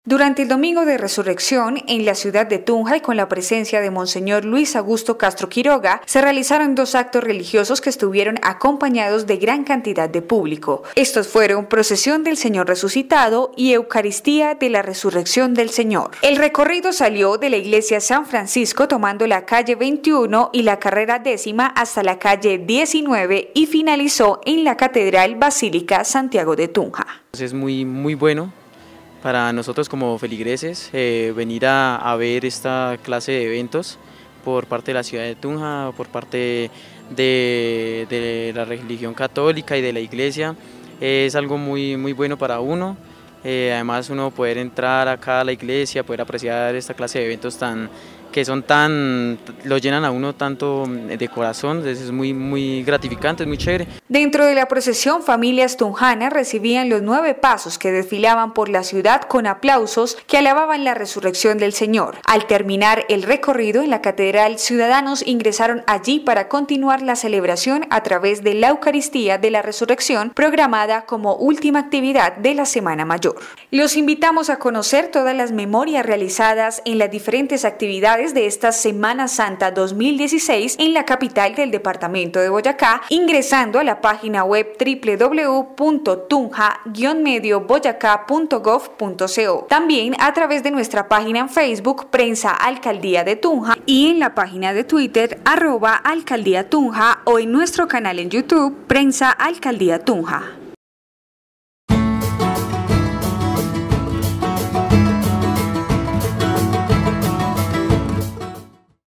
Durante el Domingo de Resurrección, en la ciudad de Tunja y con la presencia de Monseñor Luis Augusto Castro Quiroga, se realizaron 2 actos religiosos que estuvieron acompañados de gran cantidad de público. Estos fueron Procesión del Señor Resucitado y Eucaristía de la Resurrección del Señor. El recorrido salió de la iglesia San Francisco tomando la calle 21 y la carrera 10ª hasta la calle 19 y finalizó en la Catedral Basílica Santiago de Tunja. Es muy bueno para nosotros como feligreses venir a ver esta clase de eventos por parte de la ciudad de Tunja, por parte de la religión católica y de la iglesia. Es algo muy bueno para uno, además uno poder entrar acá a la iglesia, poder apreciar esta clase de eventos lo llenan a uno tanto de corazón, entonces es muy gratificante, es muy chévere. Dentro de la procesión, familias tunjanas recibían los 9 pasos que desfilaban por la ciudad con aplausos que alababan la resurrección del Señor. Al terminar el recorrido en la catedral, ciudadanos ingresaron allí para continuar la celebración a través de la Eucaristía de la Resurrección, programada como última actividad de la Semana Mayor. Los invitamos a conocer todas las memorias realizadas en las diferentes actividades de esta Semana Santa 2016 en la capital del departamento de Boyacá, ingresando a la página web www.tunja-medioboyacá.gov.co. También a través de nuestra página en Facebook, Prensa Alcaldía de Tunja, y en la página de Twitter, @Alcaldía Tunja, o en nuestro canal en YouTube, Prensa Alcaldía Tunja.